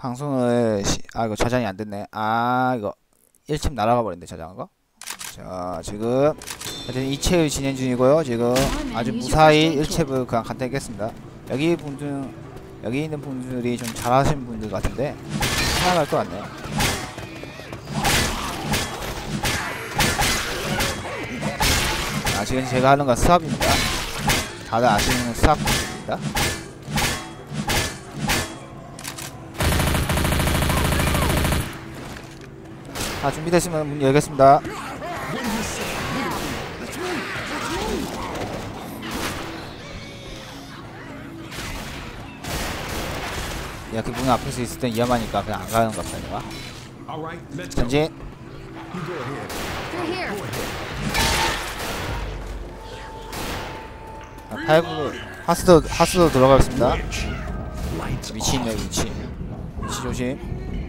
방송을 이거 저장이 안 됐네. 이거 1침 날아가 버렸네, 저장한 거. 자, 지금 하여튼 2챕을 진행 중이고요. 지금 아주 무사히 1챕을 그냥 간단히 깼습니다. 여기 있는 분들이 좀 잘하시는 분들 같은데 생각할 것 같네요. 지금 제가 하는 건 스왑입니다. 다들 아시는 스왑입니다. 준비됐으면 문 열겠습니다. 이렇게 문 앞에서 있을 땐 위험하니까 그냥 안 가는 것 같다. 전진. 파이브 하스도 들어가겠습니다. 위치 있네, 위치 조심.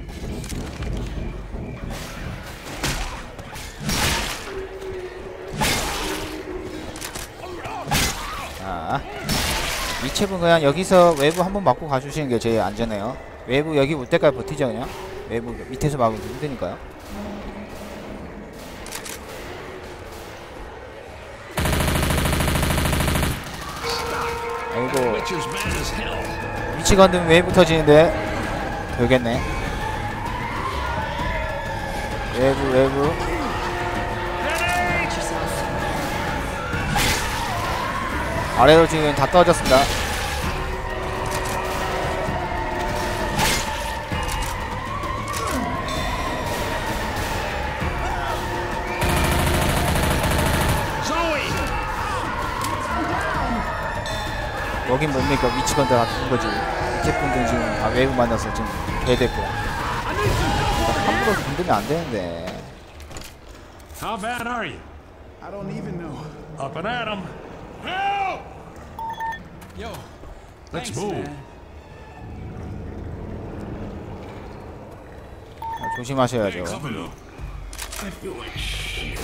위칩은 그냥 여기서 외부 한번 맞고 가주시는 게 제일 안전해요. 외부 여기 올 때까지 버티죠. 그냥 외부 밑에서 막으면 힘드니까요. 아이고, 위치 건드면 외부 터지는데 되겠네. 외부 아래로 지금 다 떨어졌습니다. 여긴 뭡니까? 위치 건드 같은 거지. 밑에 분들 지금 외부 만나서 지금 개됐고. 함부로 건드면 안 되는데. How bad are you? I don't even know. Up and at 'em. Help! Yo, Let's thanks, move. man. 조심하셔야죠. I feel like shit.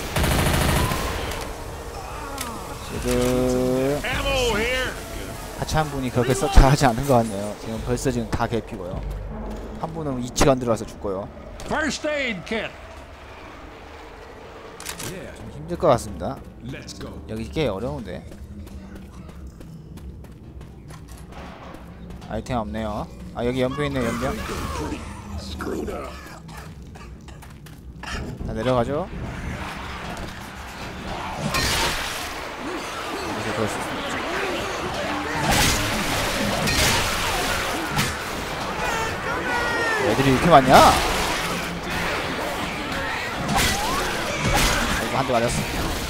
지금 Ammo here. 같이 한 분이 그렇게 썩 잘하지 않은 것 같네요. 지금 벌써 지금 다 개피고요. 한 분은 위치가 안 들어와서 죽고요. First aid kit. Yeah, 좀 힘들 것 같습니다. let's go. 여기 꽤 어려운데. 아이템 없네요. 여기 연병 있네요, 연병. 자, 내려가죠. 이렇게 볼 수 있습니다. 애들이 이렇게 많냐? 이거 한 대 맞았어.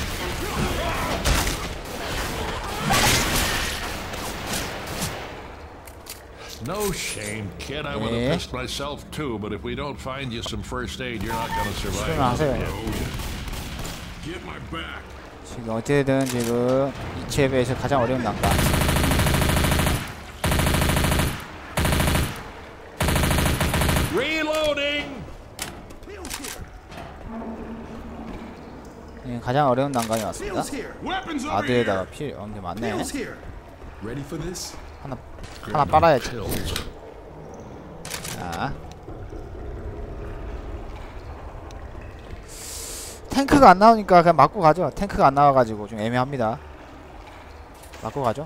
No shame, kid. I would have pissed myself too, but if we don't find you some first aid, you're not gonna survive. 하세요. Get my back. 지금 어쨌든 지금 이 챕에서 가장 어려운 난간. Reloading. 가장 어려운 난간이 왔습니다. Bill's here. Weapons over 아드에다가 here. 피 많네. Bill's here. Ready for this? 하나 빨아야지. 자, 탱크가 안 나오니까 그냥 맞고 가죠. 탱크가 안 나와가지고 좀 애매합니다. 맞고 가죠.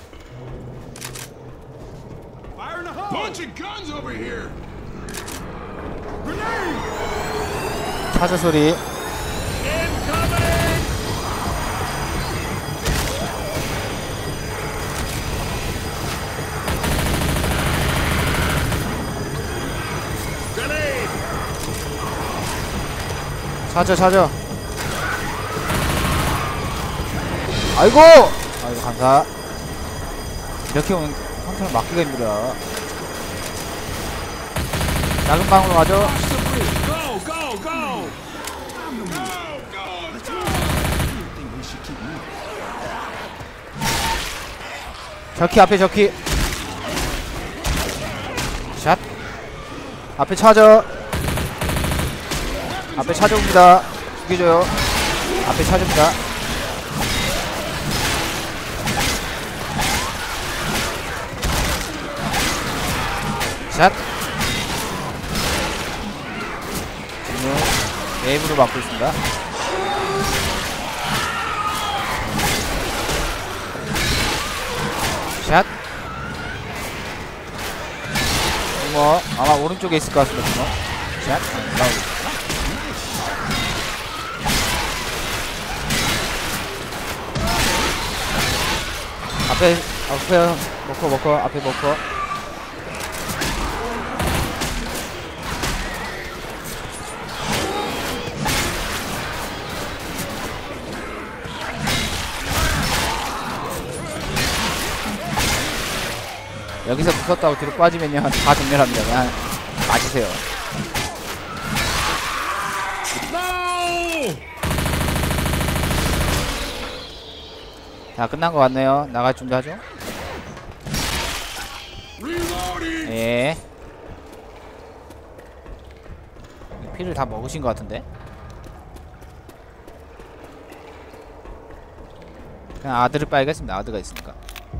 Fire in the hole. Bunch of guns over here. Grenade. 차저 소리. Incoming. Grenade. 차저. 아이고 감사. 이렇게 오면 컨트롤 막기가 힘들어. 작은 방으로 가죠. Go, go, go. 저키 앞에 저키. 샷. 앞에 차저. 앞에 차저입니다. 죽여줘요. 앞에 차저입니다. 샷. 웨이브로 막고 있습니다. 샷. 뭐 아마 오른쪽에 있을 것 같습니다. 뭐. 샷. 나오고 있구나. 앞에 먹고 앞에 먹고. 여기서 붙었다고 뒤로 빠지면요 다 전멸합니다. 그냥 맞으세요. 자, 끝난 것 같네요. 나갈 준비하죠. 예. 피를 다 먹으신 것 같은데. 그냥 아드를 빨겠습니다. 아드가 있으니까.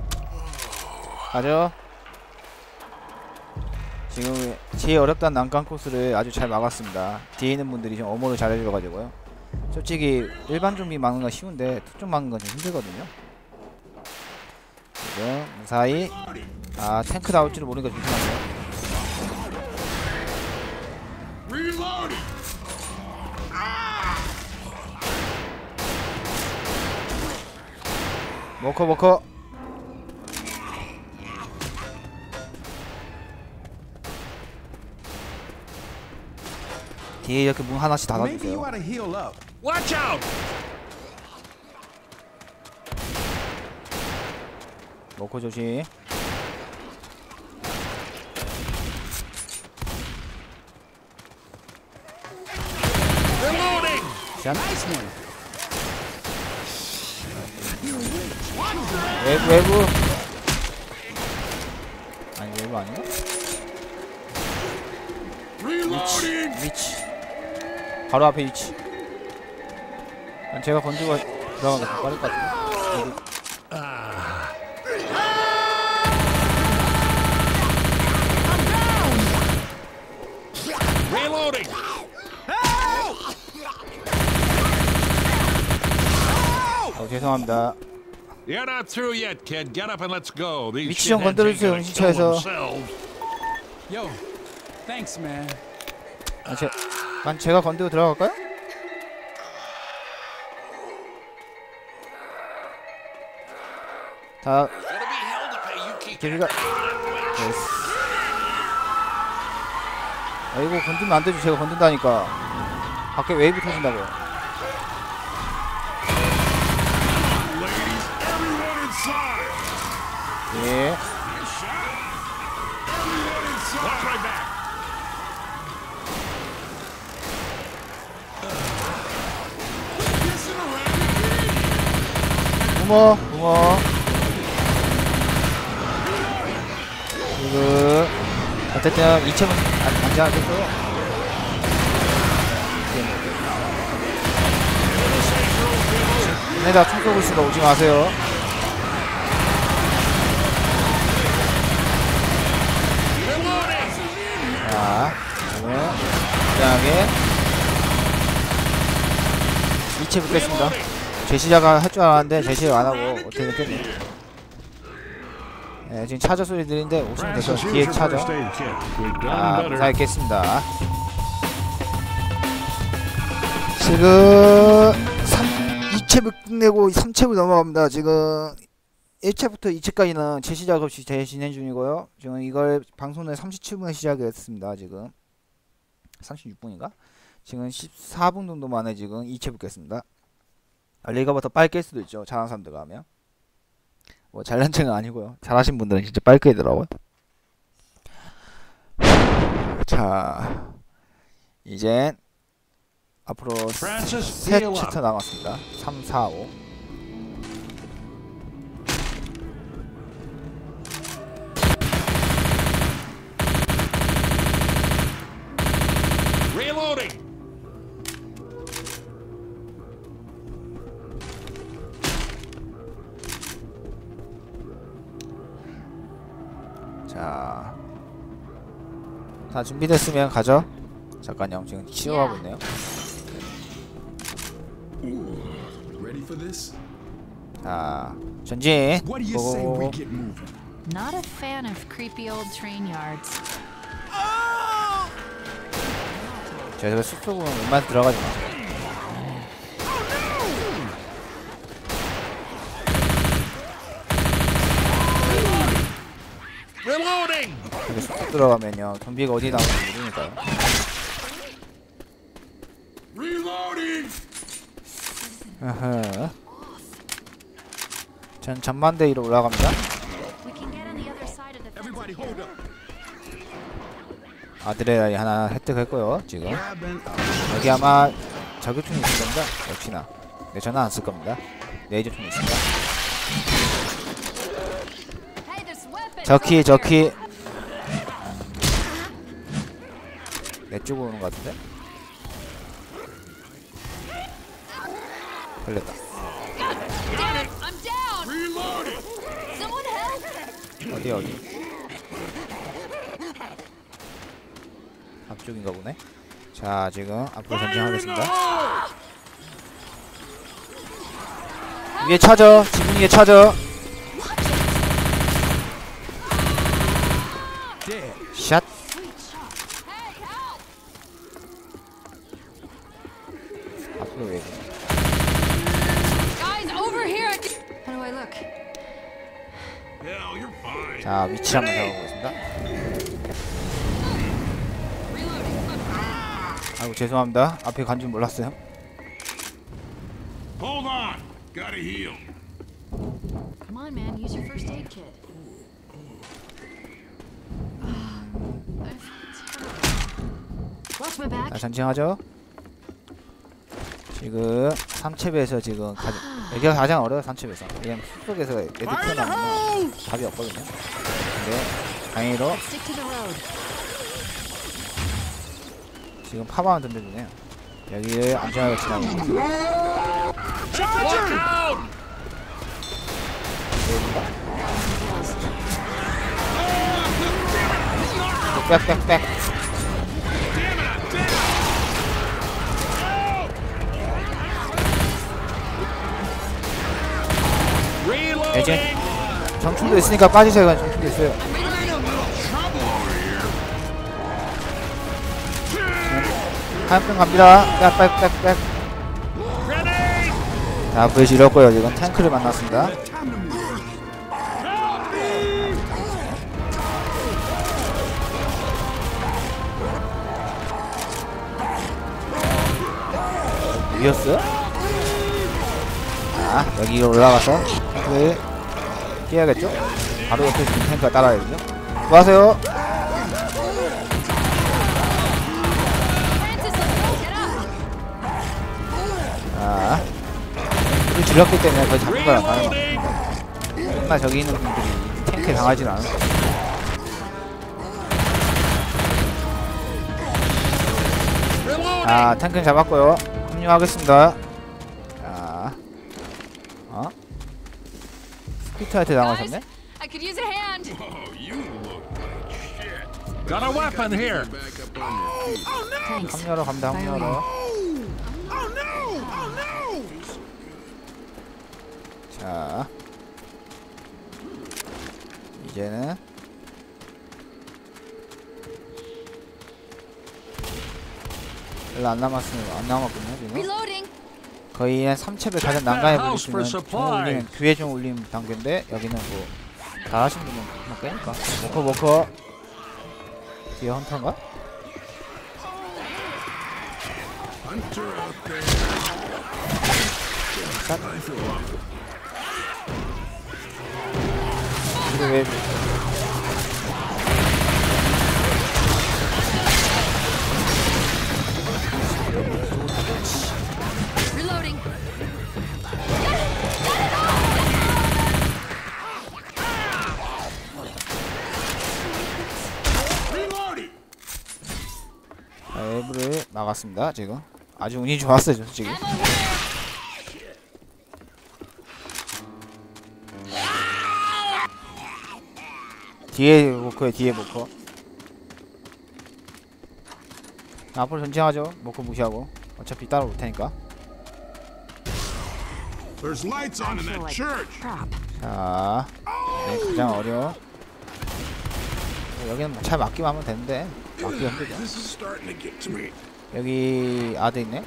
가죠. 지금 제일 어렵다는 난간 코스를 아주 잘 막았습니다. 뒤에 있는 분들이 좀 어모를 잘 해줘가지고요. 솔직히 일반 좀비 막는 건 쉬운데 특좀 막는 건 좀 힘들거든요. 지금 무사히 탱크 나올지를 모르니까 조심하세요. 먹어 뒤에 이렇게 문 하나씩 닫아주세요. Watch out! 먹고 조심. 짠. 외부 아니 외부 아닌가? 위치 바로 앞에 위치. 제가 건지고 들어가는 게 더 빠를 것 같은데. 죄송합니다. You're not through yet, kid. Get up and let's go. These 위치 좀 shitheads ain't 건드려주세요. gonna kill 음식처에서. themselves. Yo, thanks, man. 제가 건드리고 들어갈까요? 다 길이가 이거 건들면 안 되죠. 제가 건든다니까. 밖에 웨이브 터진다고요. 예. 부모 지금 어쨌든 2층은 안 지나겠고요. 얘네가 총 쏘고 있으니까 오지 마세요. 자, 지금 굉장하게 2채 붙겠습니다. 제시자가 할 줄 알았는데 제시를 안하고 어떻게 됐겠네. 네, 지금 차저 소리 들리는데 오시면 돼서 뒤에 차저. 무사히 깼습니다. 지금 2챕을 끝내고 3챕을 넘어갑니다. 지금 1챕부터 2챕까지는 제시작 없이 진행 중이고요. 지금 이걸 방송을 37분에 시작했습니다. 지금 36분인가? 지금 14분 정도 만에 지금 2챕 붙겠습니다. 레이가보다 더 빨리 깰 수도 있죠. 잘하는 사람들가 하면. 뭐 잘난 척은 아니고요. 잘하신 분들은 진짜 빨리 깨더라고요. 자, 이젠 앞으로 세 챕터 남았습니다. 3, 4, 5. 자, 다 준비됐으면 가죠. 잠깐요. 지금 치료하고 있네요. Ready for this? 자, 전진. What do you say we 고고고. get moving? Not a fan of creepy old train yards. 제가 숲속은 웬만 들어가지 마. Reloading! 여기 숲속 들어가면요, 좀비가 어디 나오는지 모르니까요. Reloading! 어허. 전 전반대 위로 올라갑니다. We can get on the other side of the fence. Everybody hold up. 아드레날이 하나 획득했고요. 지금 Grab and 여기 아마 저격총이 있을 겁니다. 역시나. 네, 저는 안 쓸 겁니다. 레이저총이 있습니다. Hey, there's weapons. 저키 over here. 저키. 내 쪽으로 오는 것 같은데? 걸렸다. Damn it, I'm down. Reloading! Someone help. 어디 어디? 앞쪽인가 보네. 자, 지금 앞으로 전진하겠습니다. 위에 찾아. 지금 위에 찾아. dead. 샷. Hey, help. 앞으로 왜? Guys, over here. How do I look? Hell, you're fine. 자, 위치 한번 잡아보겠습니다. 아이고 죄송합니다. 앞에 간 줄 몰랐어요. Hold on. Gotta heal. Come on, man. Use your first aid kit. Watch my back. 자, 전진하죠. 지금 3챕에서 지금 여기가 가장 어려워. 3챕에서 왜냐면 숲속에서 애들 튀어나오면 답이 없거든요. 근데 다행히로 Stick to the road. 지금 파방을 던져주네요. 여기를 안전하게 지나고 빽빽빽. 이제 정충도 있으니까 빠지세요. 이건 정충도 있어요. 한편 갑니다. 빽빽빽빽. 자, 브레시 잃었고요. 지금 탱크를 만났습니다. 이겼어? 자, 여기 올라가서 탱크를 깨야겠죠? 바로 옆에 있는 탱크가 따라야겠죠? 수고하세요. 자, 우리 줄였기 때문에 거의 잡는 거랑 다른 거. 맨날 저기 있는 분들이 탱크에 당하지는 않은 거. 아, 탱크는 잡았고요. 합류하겠습니다. 자, 스피터한테 당하셨네? I could use a hand. Oh, you look like shit. Got a weapon here. Back up on your feet. Thanks. 합류하러 갑니다. 합류하러. 자, 이제는 별로 안 남았거든요. 지금 Reloading. 거의 한 3챕에 가장 난간에 House for 부딪히는 종 울림, 귀의 종 울림 단계인데 여기는 뭐 다 하신 분은 뭐 깨니까 모커 뒤에 헌터인가? Hunter out there. 샷. I feel awful. 이거 왜 Reloading. Reloading. 앱을 막았습니다. 지금 아주 운이 좋았어요. 솔직히. Ammo here. 뒤에 모커에 뒤에 모커. 앞으로 전진하죠. 모커 무시하고 어차피 따라올 테니까. There's lights on in feel that like church. crap. 자, 네, 가장 어려운. 여기는 뭐 잘 막기만 하면 되는데 막기가 힘들죠. This is starting to get to me. 여기 아드 있네.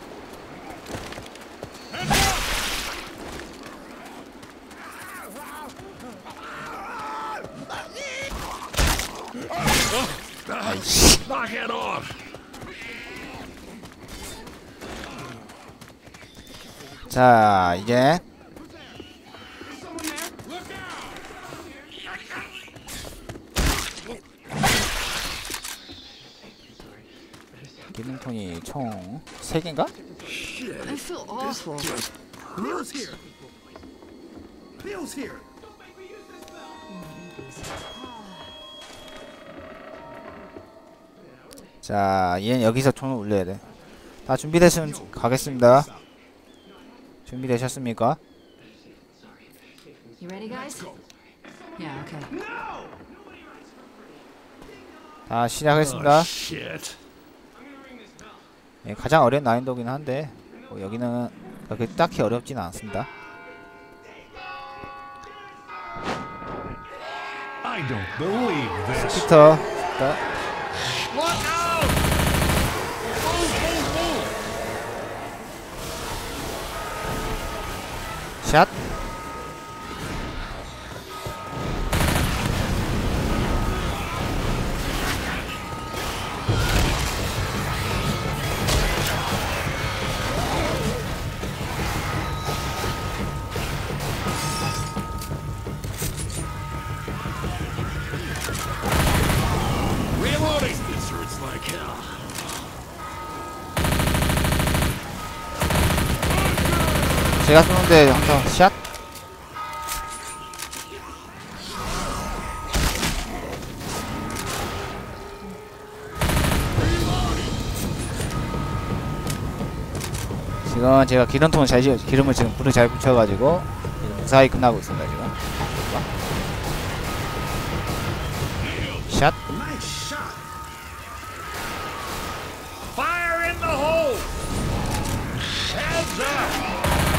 아이씨. Knock it off. 자, 이제 기능통이 총 3개인가? I feel awful. Bill's here. Bill's here. 자, 얘는 여기서 총을 올려야 돼. 다 준비됐으면 가겠습니다. 준비되셨습니까? You ready, guys? Yeah, okay. 자, 시작하겠습니다. Shit. 예, 가장 어려운 난이도긴 한데 뭐 여기는 그렇게 딱히 어렵지는 않습니다. I don't believe this. 피터, Look out! 샷. Reloading. This hurts like hell. 제가 쏘는데 항상 샷. 지금 제가 기름통을 기름을 지금 불을 잘 붙여가지고 무사히 끝나고 있습니다 지금. 샷. Nice shot. Fire in the hole. Heads up.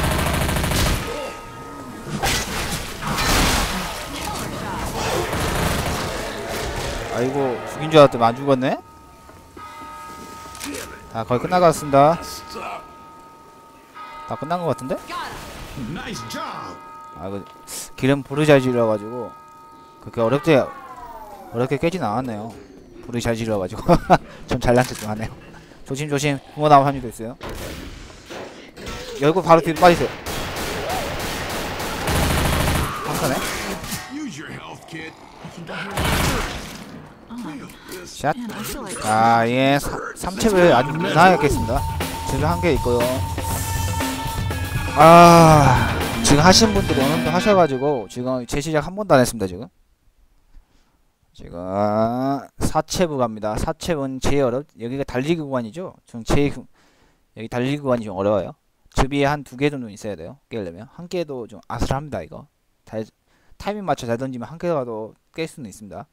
아이고 죽인 줄 알았더니 안 죽었네. 자 거의 끝나갔습니다. 다 끝난 것 같은데? Nice job. 아 이거 기름 불을 잘 질러가지고 그렇게 어렵게 깨진 않았네요. 불을 잘 질러가지고 좀 잘난 척 좀 하네요. 조심조심 붕어 나올 확률도 있어요. 열고 바로 뒤로 빠지세요. 한번에 Use your health kit. 샷. Man, I feel like 자, 예, 3첩을 아주 무난하게 깼습니다. 지금 한 개 있고요. 아, 지금 하신 분들이 어느 정도 하셔가지고 지금 재시작 한 번도 안 했습니다. 지금 4챕을 갑니다. 4챕은 제일 여기가 달리기 구간이죠. 좀 여기 달리기 구간이 좀 어려워요. 주비에 한 2개 정도 있어야 돼요. 깨려면 한 개도 좀 아슬합니다. 이거 타이밍 맞춰 잘 던지면 한 개라도 깰 수는 있습니다.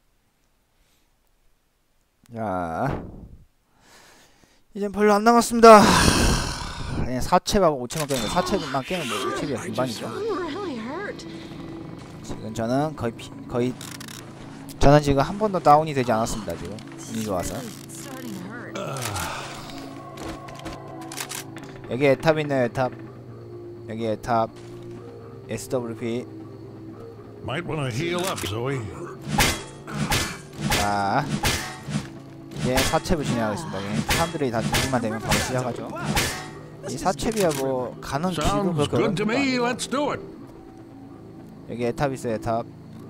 자, 이젠 별로 안 남았습니다. 그냥 4챕하고 5챕만 깨면 4챕만 깨면 뭐 5챕이야 금방이죠. I'm really hurt. 지금 저는 거의 저는 지금 한 번도 다운이 되지 않았습니다. 지금 운이 좋아서. It's starting to hurt. 여기 에탑 있네요. 에탑. 여기 에탑. SWP. Might want to heal up, Zoe. 자, 이제 4챕을 진행하겠습니다. 사람들이 다 준비만 되면 바로 시작하죠. 이 4챕이야 뭐 가는 길도 Sounds 그렇게 good to 어렵지도 me. 않고. Let's do it. 여기 에탑 있어요. 에탑.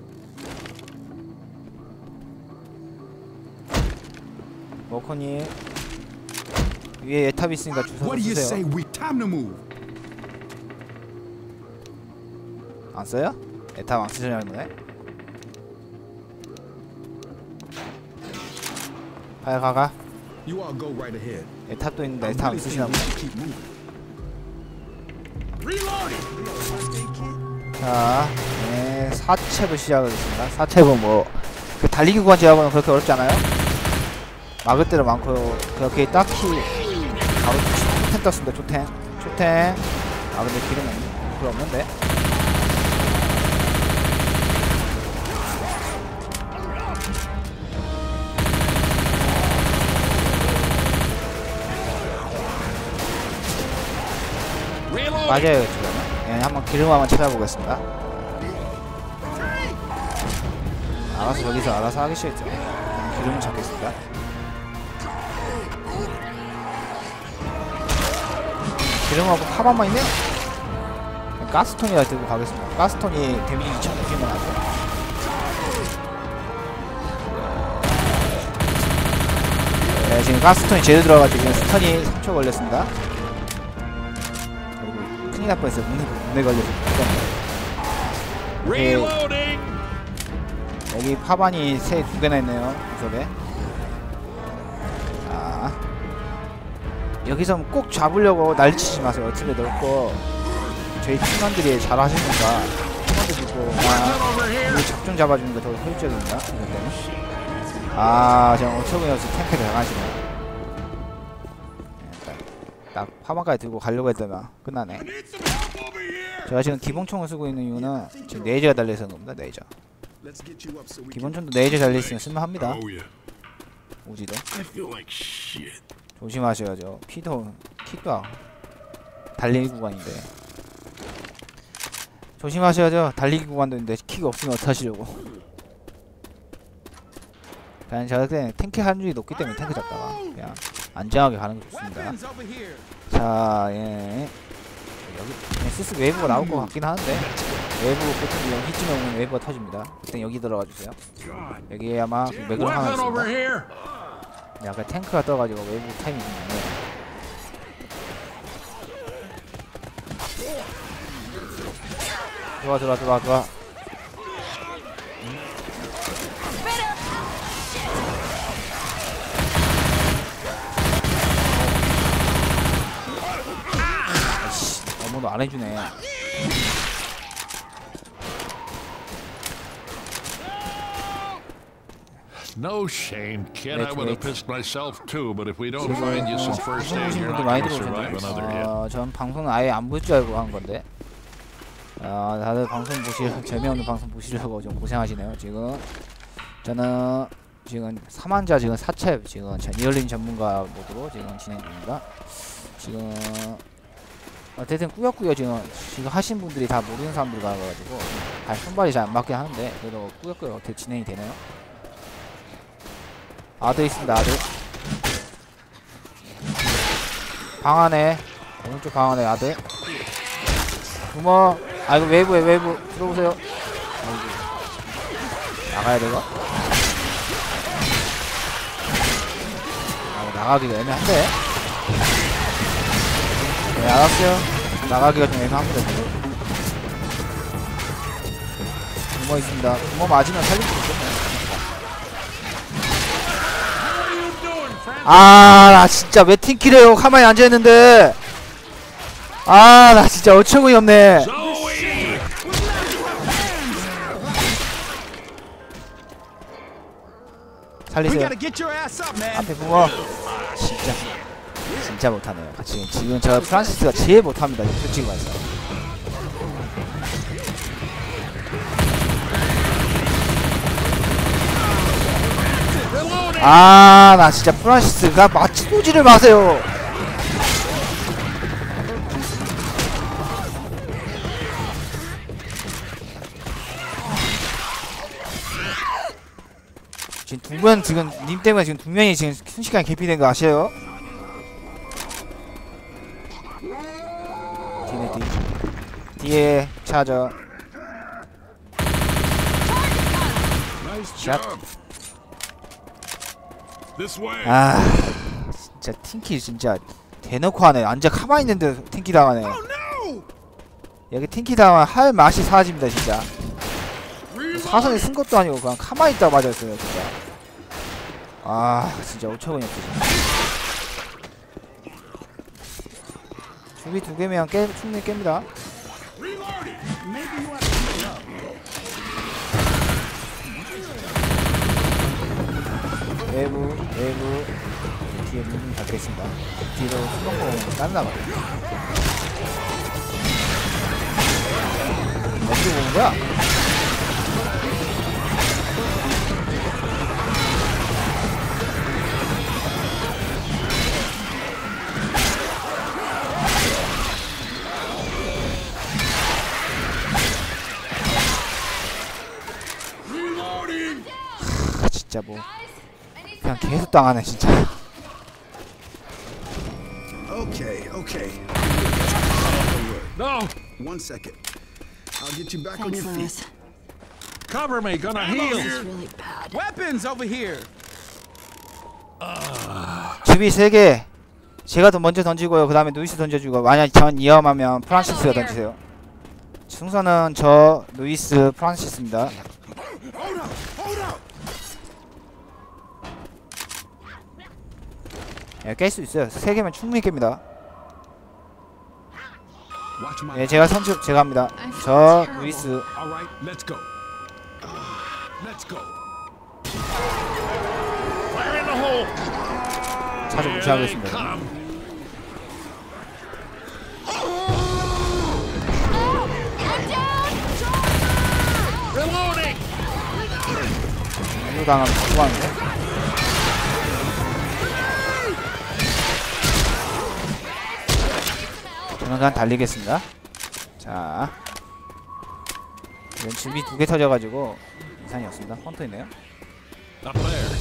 워커님 위에 에탑 있으니까 주소 What do you say 쓰세요. we time to move? 안 써요? 에탑 안 쓰시려는 거네? 빨리 가가. You all go right ahead. 에탑도 있는데 에탑 안 쓰시나 보네. Keep moving. Reloading. 자, 네, 4챕을 시작하겠습니다. 4챕은 뭐 그 달리기 구간 제압은 그렇게 어렵지 않아요? 막을 때도 많고요. 그렇게 딱히 바로 초텐 떴습니다. 초텐. 아 근데 기름 없네. 별로 없는데. 맞아요 지금. 예, 한번 기름 한번 찾아보겠습니다. 알아서 저기서 알아서 하겠죠. 기름을 찾겠습니다. 기름하고 파반만 있네요. 가스톤이라 들고 가겠습니다. 가스톤이 데미지 2,000 느끼면 안 돼요. 네, 지금 가스톤이 제대로 들어가지고 지금 스턴이 3초 걸렸습니다. 그리고 큰일 날 뻔했어요. 문에 걸려서. 여기 파반이 2개나 있네요. 구석에. 자, 여기서 꼭 잡으려고 난리치지 마세요. 어차피 넓고 저희 팀원들이 잘 하시니까 팀원들 듣고 우리 작중 잡아주는 게 더 효율적입니다. 이것 때문에. 아, 지금 5초분이어서 탱크를 당하시네요. 딱 파반까지 들고 가려고 했다가 끝나네. 제가 지금 기본총을 쓰고 있는 이유는 지금 레이저가 달려있는 겁니다. 레이저. 기본총도 레이저 달려있으면 쓸만합니다. 우지도 조심하셔야죠. 킥도 달리기 구간인데 조심하셔야죠. 달리기 구간도 있는데 킥 없으면 어떡하시려고. 그냥 저한테 탱크 한줄이 높기 때문에 탱크 잡다가 그냥 안정하게 가는 게 좋습니다. 자, 예. 여기 스스 웨이브가 나올 것 같긴 하는데 웨이브 보통 여기 쯤에 오면 웨이브가 터집니다. 그때 여기 들어가 주세요. 여기에 아마 매그넘 하나 있습니다. 약간 탱크가 떠가지고 웨이브 타이밍이 좋네. 좋아. 아이씨, 어머도 안 해주네. No shame, kid. I would have pissed myself too, but if we don't find you some first aid, you're not 많이 going to survive another hit. 전 방송은 아예 안 볼 줄 알고 한 건데. 다들 방송 재미없는 방송 보시려고 좀 고생하시네요. 지금 저는 지금 3환자 지금 4챕 지금 니얼린 전문가 모드로 지금 진행 중입니다. 지금 어쨌든 꾸역꾸역 지금 하신 분들이 다 모르는 사람들 가가지고 손발이 잘 안 맞긴 하는데 그래도 꾸역꾸역 어떻게 진행이 되네요. 아들 있습니다. 아들 방 안에 오른쪽 방 안에 아들 부모. 아이고 웨이브 들어오세요. 나가야 되나? 나가기가 애매한데. 네, 알았어요. 나가기가 좀 애매합니다. 지금 부모 있습니다. 부모 맞으면 살릴 수 있겠네. 나 진짜 왜 팀킬해요? 가만히 앉아있는데. 나 진짜 어처구니 없네. 살리세요. 앞에 부모. 진짜 못하네요. 지금 저 프란시스가 제일 못합니다. 솔직히 말해서. 나 진짜 프란시스가 마치 쏘지를 마세요. 지금 님 때문에 지금 2명이 지금 순식간에 개피된 거 아세요? 뒤에 차저 샷. 진짜 팅키 진짜 대놓고 하네. 앉아 가만히 있는데 팅키 당하네. 여기 팅키 당하면 할 맛이 사라집니다. 진짜 사선에 쓴 것도 아니고 그냥 가만히 있다가 맞았어요. 진짜 진짜 어처구니 없어. 주비 2개면 충분히 깹니다. 외부 뒤에 문 닫겠습니다. 뒤로 수동으로 잘라가지고 어디로 보는 거야? 진짜 뭐 그냥 계속 당하네 진짜. Okay, okay. No! 1 second. I'll get you back on Thanks, your Lewis. feet. Cover me, gonna heal! This is really bad. Weapons over here. 주비 3개 제가 더 먼저 던지고요. 그 다음에 루이스 던져주고, 만약 전 위험하면 프란시스가 던지세요. 승선은 저 루이스 프란시스입니다. 예, 깰 수 있어요. 3개면 충분히 깹니다. Watch my. 예, 제가 합니다. 저 루이스. All right, let's go. Let's go. Fire in the hole! 자주 무시하겠습니다. Come! Reloading! 이거 당하면 죽어하는데. 저는 그냥 달리겠습니다. 자, 이건 집이 2개 터져가지고 이상이 없습니다. 헌터 있네요. Up there.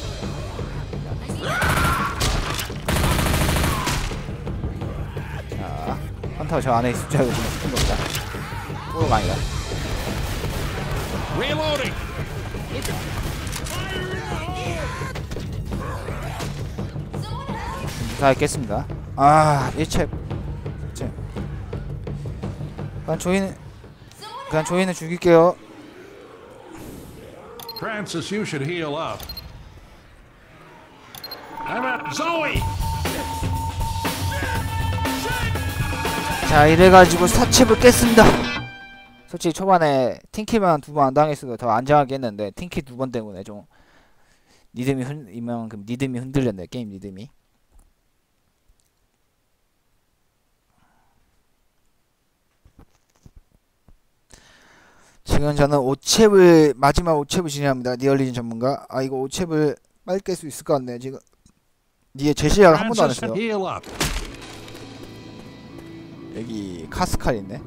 자, 헌터 저 안에 숫자가 좀 깊은 겁니다. 뽀로가 아니다. Reloading! 무사히 깼습니다. 아, 1챕. 그냥 조이는 죽일게요. Francis, you should heal up. I'm at Zoe! 자, 이래가지고 4챕을 깼습니다. 솔직히 초반에 팅키만 2번 안 당했어도 더 안정하게 했는데, 팅키 2번 때문에 좀 이만큼 리듬이 흔들렸네. 게임 리듬이. 지금 저는 5챕을 마지막 5챕을 진행합니다. 니얼리진 전문가. 아, 이거 5챕을 빨리 깰 수 있을 것 같네. 지금 니에 제시야가 한 번도 안 Francis, 했어요. heal up. 여기 카스칼 있네.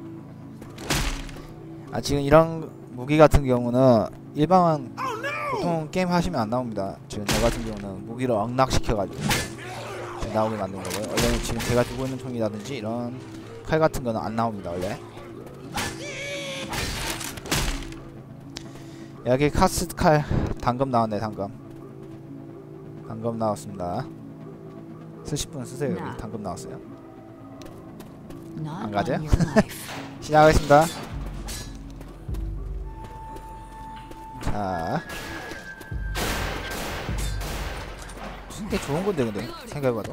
아, 지금 이런 무기 같은 경우는 일반 보통 게임 하시면 안 나옵니다. 지금 저 같은 경우는 무기를 억락시켜가지고 나오게 만든 거고요. 원래는 지금 제가 두고 있는 총이라든지 이런 칼 같은 거는 안 나옵니다. 원래. 여기 카스칼 단검 나왔네. 단검 나왔습니다. 쓰실 분 쓰세요. 여기 단검 나왔어요. Not 안 가죠? on your life. 시작하겠습니다. 자, 진짜 좋은 건데 근데 생각해봐도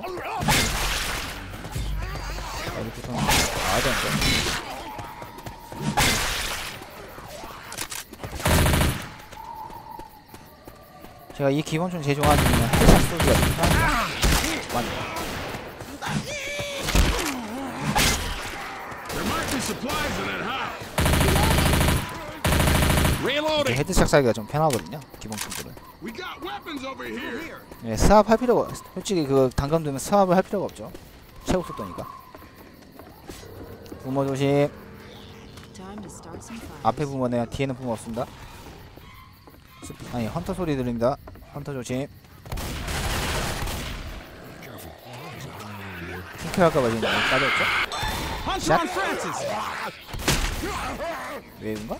여기부터 나와야 되는데. 제가 이 기본총 제일 좋아하는 건 헤드샷 쏘기가 편합니다. 맞네. There might be supplies in that hut. Reloading! 헤드샷 쏴기가 좀 편하거든요. 기본총들은. We got weapons over here. 예, 스왑 할 필요가, 솔직히 그 단검 되면 스왑을 할 필요가 없죠. 최고 속도니까. 부모 조심. Time to start some fires. 앞에 부모네요. 뒤에는 부모 없습니다. 아니, 헌터 소리 들립니다. 헌터 조심. 핑크 할까 봐 지금 빠졌죠? Hunter on Francis. 웨이브인가?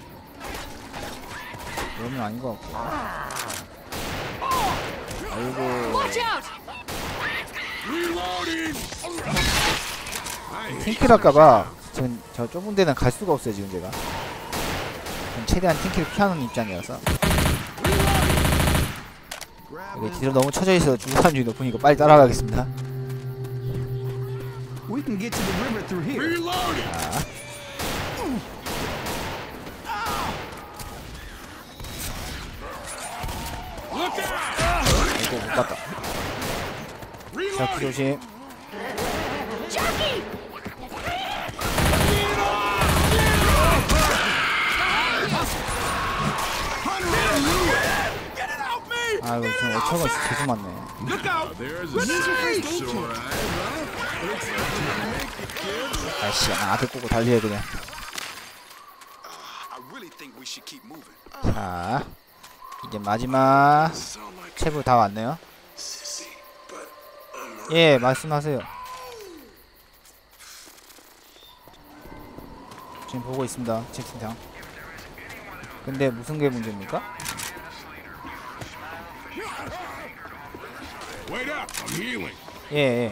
웨이브는 아닌 것 같고. 아이고. Watch out! Reloading. 팅킬 할까봐 지금 저 좁은 데는 갈 수가 없어요. 지금 제가 최대한 팅킬을 피하는 입장이어서. 여기 뒤로 너무 쳐져 있어서 중간 확률이 높으니까 빨리 따라가겠습니다. We can get to the river through here. Reloading. Look out. 이거 못 봤다. 자, 조심. 아이고 지금 5천원 계속 맞네. Look out! There's a Use your first aid safe, kit. all right. 아이씨 나 아들 꼬고 달려야 그냥. I really think we should keep moving. 자 이제 마지막 Sound like 체부 다 왔네요. sissy, but 예 말씀하세요. 지금 보고 있습니다 채팅창. 근데 무슨 게 문제입니까? wait up! I'm healing. 예 예.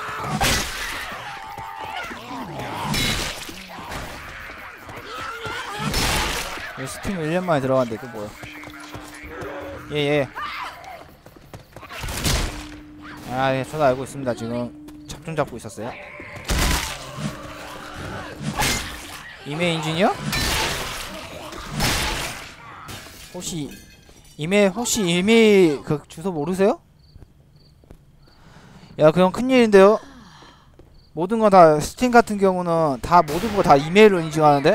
스팀 1년 만에 들어갔는데 또 뭐야? 예예. 아 예, 저도 알고 있습니다. 지금 잡종 잡고 있었어요. 이메 인지니어? 혹시 이메 그 주소 모르세요? 야 그건 큰일인데요. 모든 거 다 스팀 같은 경우는 다 모든 거 다 이메일로 인증하는데?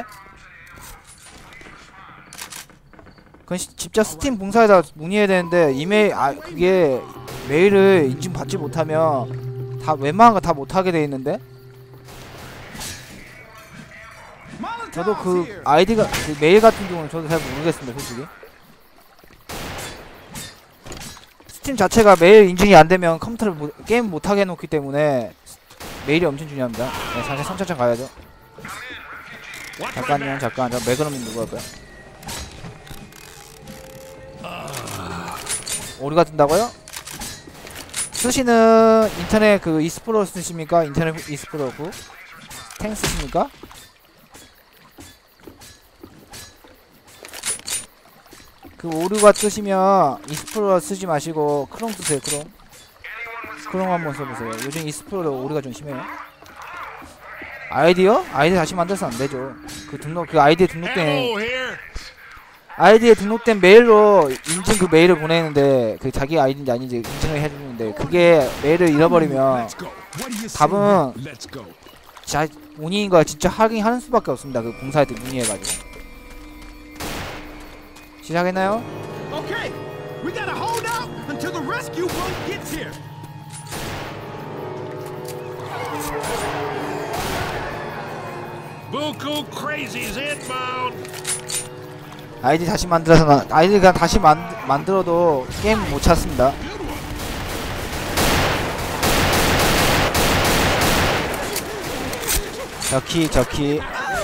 그건 직접 스팀 봉사에다 문의해야 되는데 이메일 그게 메일을 인증 받지 못하면 다 웬만한 거 다 못하게 돼 있는데? 저도 그 아이디가 그 메일 같은 경우는 저도 잘 모르겠습니다 솔직히. 스팀 자체가 메일 인증이 안 되면 컴퓨터를 게임 못하게 해놓기 때문에 메일이 엄청 중요합니다. 네, 사실 선착장 가야죠. 잠깐요 잠깐 저 매그넘님 누구 할까요? 오류가 뜬다고요? 쓰시는 인터넷 그 이스프로 쓰십니까? 인터넷 이스프로 그 탱 쓰십니까? 그 오류가 뜨시면 이스프로 쓰지 마시고 크롬 쓰세요. 크롬 한번 써보세요. 요즘 이스프로 오류가 좀 심해요. 아이디요? 아이디 다시 만들어서 안 되죠. 그 아이디에 등록된 아이디에 등록된 메일로 인증 그 메일을 보내는데 그 자기 아이디인지 아닌지 인증을 해주는데 그게 메일을 잃어버리면 Let's go. What do you say? 답은 Let's go. 본인인 거 진짜 확인하는 수밖에 없습니다. 그 봉사할 때 문의해가지고. 시작했나요? Okay, we gotta hold out until the rescue boat gets here. Buku crazies inbound. 아이디 다시 만들어서 아이디 그냥 다시 만들어도 게임 못 찾습니다. 저키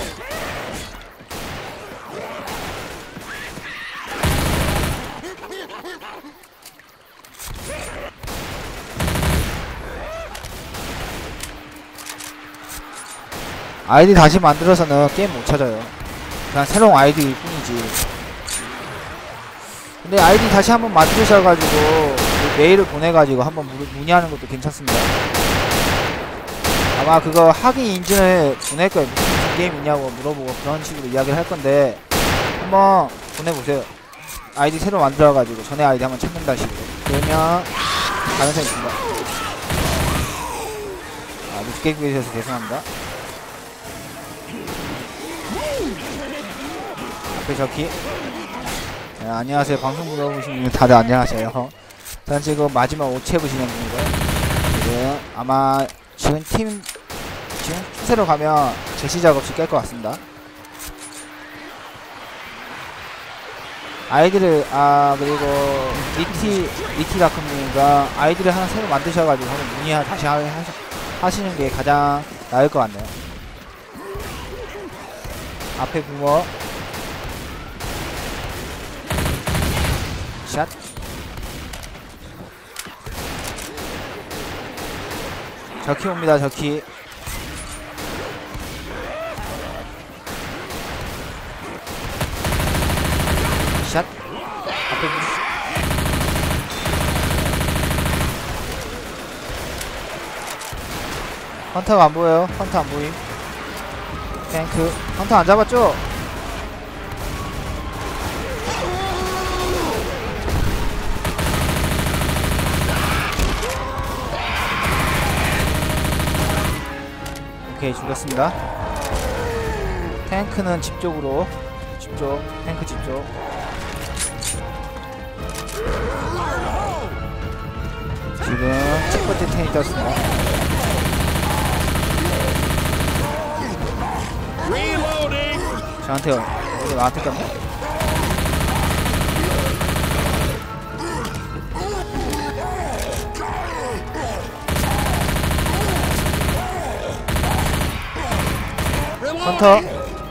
아이디 다시 만들어서는 게임 못 찾아요. 그냥 새로운 아이디일 뿐이지. 근데 아이디 다시 한번 만드셔가지고 그 메일을 보내가지고 한번 문의하는 것도 괜찮습니다. 아마 그거 확인 인증을 보낼 거예요. 무슨 게임 있냐고 물어보고 그런 식으로 이야기를 할 건데 한번 보내보세요. 아이디 새로 만들어가지고 전에 아이디 한번 찾는다 식으로. 그러면 가능성이 있습니다. 아, 늦게 구해주셔서 죄송합니다. 앞에 저기. 네, 안녕하세요. 방송 물어보시는 분 다들 안녕하세요. 저는 지금 마지막 5체부 진행 중이고요. 지금 아마 지금 추세로 가면 제시작 없이 깰 것 같습니다. 아이디를 그리고 리티다크님과 아이디를 하나 새로 만드셔가지고 한번 문의 다시 하시는 게 가장 나을 것 같네요. 앞에 붕어 샷. 저키 옵니다. 저키. 샷. 앞에 헌터가 안 보여요. 헌터 안 보임. 탱크. 헌터 안 잡았죠? 오케이, 죽였습니다. 탱크는 집 쪽으로. 탱크 집 쪽. 지금 첫 번째 탱이 떴습니다. 저한테요. 어디 나한테 떴네? 헌터.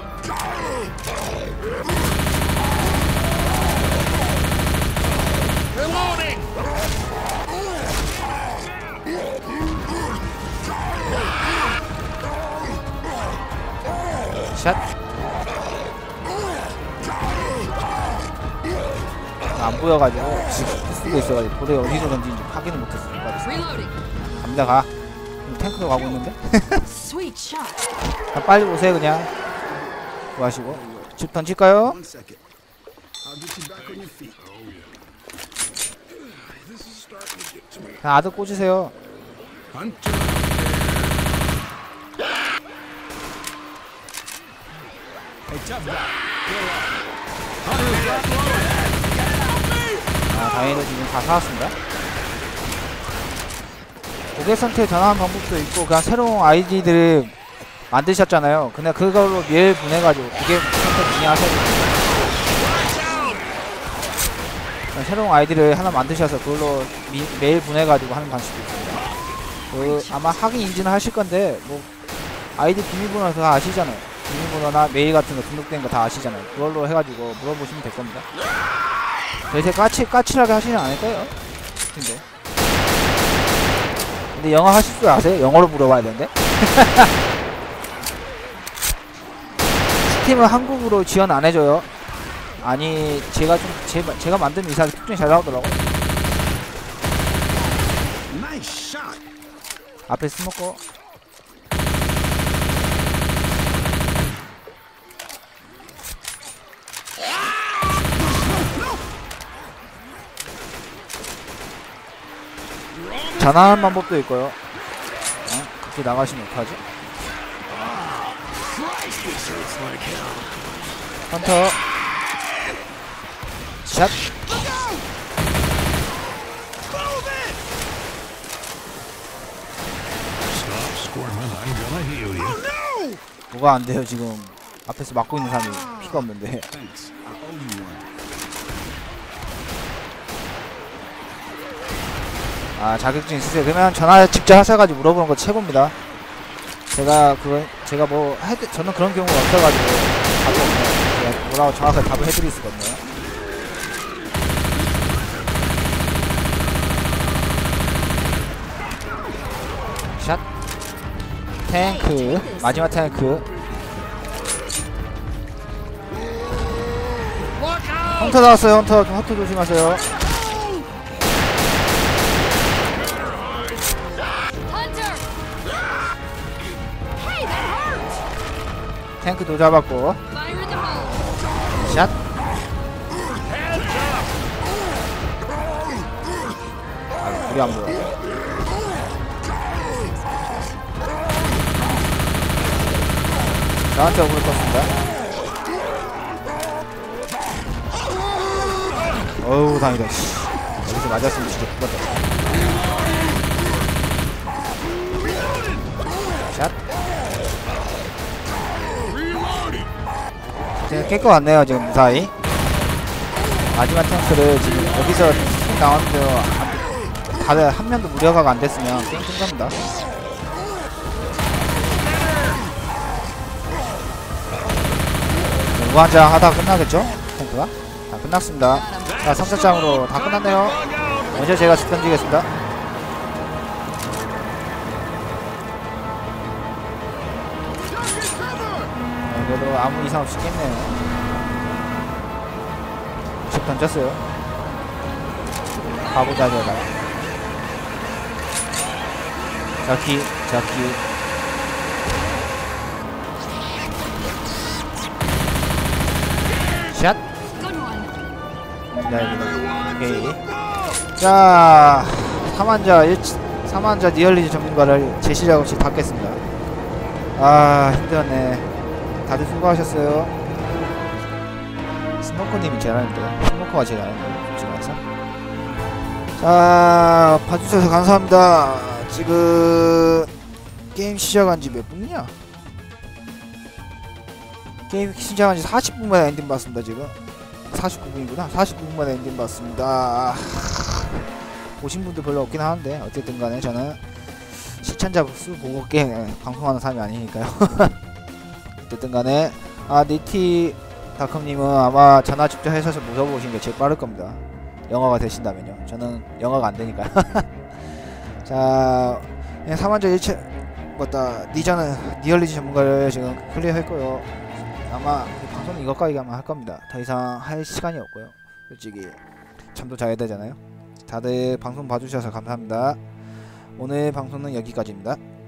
샷. 안 보여가지고 지금 쓰고 있어가지고 볼에 어디서 던지는지 확인을 못했습니다. Reloading. 갑니다. 가. 탱크도 가고 있는데. Sweet shot. 자, 빨리 오세요 그냥. 뭐 하시고 집 던질까요? One second. I'll get you back on your feet. 그냥 아드 꽂으세요. Hunter. Hey, tough guy. 아, 다행히도 지금 다 사왔습니다. 고객 선택 전환 방법도 있고 그냥 새로운 아이디들을 만드셨잖아요. 그냥 그걸로 메일 보내가지고 고객 선택 그냥 하셔도 그냥 새로운 아이디를 하나 만드셔서 그걸로 메일 보내가지고 하는 방식도 있습니다. 그 아마 확인 인증을 하실 건데 뭐 아이디 비밀번호 다 아시잖아요. 비밀번호나 메일 같은 거 등록된 거 다 아시잖아요. 그걸로 해가지고 물어보시면 될 겁니다. 요새 까칠하게 하시진 않을 거예요. 근데 영어 하실 줄 아세요? 영어로 물어봐야 되는데. 스팀은 한국으로 지원 안 해줘요. 아니 제가 만든 의사가 특징이 잘 나오더라고. Nice shot. 앞에 스모커. 전환하는 방법도 있고요. 그렇게 나가시면 어떡하지? 헌터 샷. Stop squirming. I'm gonna heal you. 뭐가 안 돼요 지금 앞에서 막고 있는 사람이 피가 없는데. Thanks. I owe you one. 아 자격증 있으세요? 그러면 전화 직접 하셔가지고 물어보는 거 최고입니다. 제가 뭐 저는 그런 경우가 없어가지고 답이 없네요. 뭐라고 정확하게 답을 해드릴 수가 없네요. 샷. 탱크 마지막 탱크. 헌터 나왔어요. 헌터 조심하세요. Hunter. Hey, that hurt. 탱크도 잡았고. Fire in the hole. 샷. 아, 불이 안 보여. 저한테 오글 떴습니다. 어우, 다행이다. 씨. 여기서 맞았으면 진짜 죽었다. 샷. 지금 깰 것 같네요, 지금 무사히. 마지막 탱크를 지금 여기서 팀 나왔는데요. 다들 한 명도 무력화가 안 됐으면 게임 끝납니다. 무한장 하다가 끝나겠죠? 탱크가? 다 끝났습니다. 자, 3차장으로 다 끝났네요. 먼저 제가 집 던지겠습니다. 그래도 아무 이상 없이 깼네요. 집 던졌어요. 가보자, 제가. 자키. 샷. Good one. 오케이. 자, 3환자 니얼리즈 전문가를 제 시작 없이 닫겠습니다. 아, 힘들었네. 다들 수고하셨어요. 스모커님이 제일 하는데, 스모커가 제일 하는데, 솔직히 말해서. 자, 봐주셔서 감사합니다. 지금 게임 시작한 지 몇 분이냐? 게임 시작한 지 40분 만에 엔딩 봤습니다. 지금 49분이구나. 49분 만에 엔딩 봤습니다. 보신 분들 별로 없긴 하는데 어쨌든 간에 저는 시청자 수 보고 게임 방송하는 사람이 아니니까요. 어쨌든 간에 니티닷컴님은 아마 전화 직접 하셔서 물어보시는 게 제일 빠를 겁니다. 영어가 되신다면요. 저는 영어가 안 되니까요. 자, 3완전 1체 맞다. 니얼리지 전문가를 지금 클리어했고요. 아마 방송은 이것까지 아마 할 겁니다. 더 이상 할 시간이 없고요. 솔직히 잠도 자야 되잖아요. 다들 방송 봐주셔서 감사합니다. 오늘 방송은 여기까지입니다.